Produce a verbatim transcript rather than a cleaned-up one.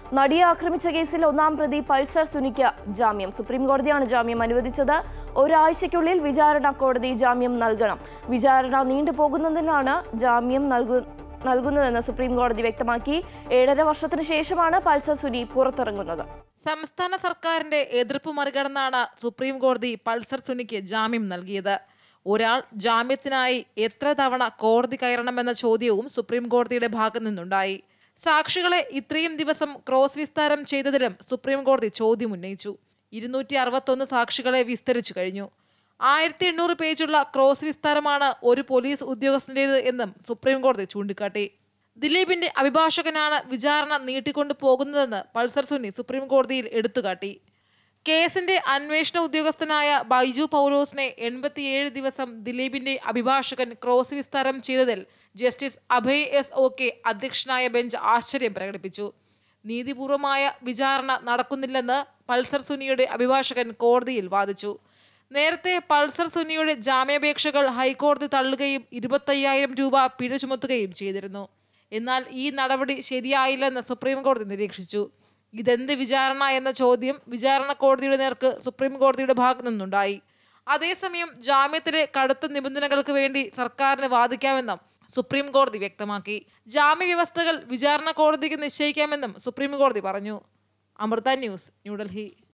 നടിയെ ആക്രമിച്ച കേസിൽ ഒന്നാം പ്രതി പൾസർ സുനിക്ക് ജാമ്യം. സുപ്രീംകോടതിയാണ് ജാമ്യം അനുവദിച്ചത്. ഒരാഴ്ചയ്ക്കുള്ളിൽ വിചാരണ കോടതി ജാമ്യം നൽകണം. വിചാരണ നീണ്ടുപോകുന്നതിനാണ് ജാമ്യം നൽകു നൽകുന്നതെന്ന് സുപ്രീംകോടതി വ്യക്തമാക്കി. ഏഴര വർഷത്തിന് ശേഷമാണ് പൾസർ സുനി പുറത്തിറങ്ങുന്നത്. സംസ്ഥാന സർക്കാരിന്റെ എതിർപ്പ് മറികടന്നാണ് സുപ്രീംകോടതി പൾസർ സുനിക്ക് ജാമ്യം നൽകിയത്. ഒരാൾ ജാമ്യത്തിനായി എത്ര തവണ കോടതി കയറണമെന്ന ചോദ്യവും സുപ്രീംകോടതിയുടെ ഭാഗത്തു നിന്നുണ്ടായി. സാക്ഷികളെ ഇത്രയും ദിവസം ക്രോസ് വിസ്താരം ചെയ്തതിലും സുപ്രീംകോടതി ചോദ്യം ഉന്നയിച്ചു. ഇരുന്നൂറ്റി അറുപത്തൊന്ന് സാക്ഷികളെ വിസ്തരിച്ചു കഴിഞ്ഞു. ആയിരത്തി എണ്ണൂറ് പേജുള്ള ക്രോസ് വിസ്താരമാണ് ഒരു പോലീസ് ഉദ്യോഗസ്ഥന്റേത് എന്നും സുപ്രീംകോടതി ചൂണ്ടിക്കാട്ടി. ദിലീപിന്റെ അഭിഭാഷകനാണ് വിചാരണ നീട്ടിക്കൊണ്ടു പോകുന്നതെന്ന് പൾസർ സുനി സുപ്രീംകോടതിയിൽ എടുത്തുകാട്ടി. കേസിന്റെ അന്വേഷണ ഉദ്യോഗസ്ഥനായ ബൈജു പൗലോസിനെ എൺപത്തിയേഴ് ദിവസം ദിലീപിന്റെ അഭിഭാഷകൻ ക്രോസ് വിസ്താരം ചെയ്തതിൽ justice Abhay S Oka അധ്യക്ഷനായ ബെഞ്ച് ആശ്ചര്യം പ്രകടിപ്പിച്ചു. നീതിപൂർവമായ വിചാരണ നടക്കുന്നില്ലെന്ന് പൾസർ സുനിയുടെ അഭിഭാഷകൻ കോടതിയിൽ വാദിച്ചു. നേരത്തെ പൾസർ സുനിയുടെ ജാമ്യാപേക്ഷകൾ ഹൈക്കോടതി തള്ളുകയും ഇരുപത്തയ്യായിരം രൂപ പിഴ ചുമത്തുകയും ചെയ്തിരുന്നു. എന്നാൽ ഈ നടപടി ശരിയായില്ലെന്ന് സുപ്രീംകോടതി നിരീക്ഷിച്ചു. ഇതെന്ത് വിചാരണ എന്ന ചോദ്യം വിചാരണ കോടതിയുടെ നേർക്ക് സുപ്രീംകോടതിയുടെ ഭാഗത്തു നിന്നുണ്ടായി. അതേസമയം ജാമ്യത്തിലെ കടുത്ത നിബന്ധനകൾക്ക് വേണ്ടി സർക്കാരിന് വാദിക്കാമെന്നും സുപ്രീം കോടതി വ്യക്തമാക്കി. ജാമ്യവ്യവസ്ഥകൾ വിചാരണ കോടതിക്ക് നിശ്ചയിക്കാമെന്നും സുപ്രീം കോടതി പറഞ്ഞു. അമൃത ന്യൂസ്, ന്യൂഡൽഹി.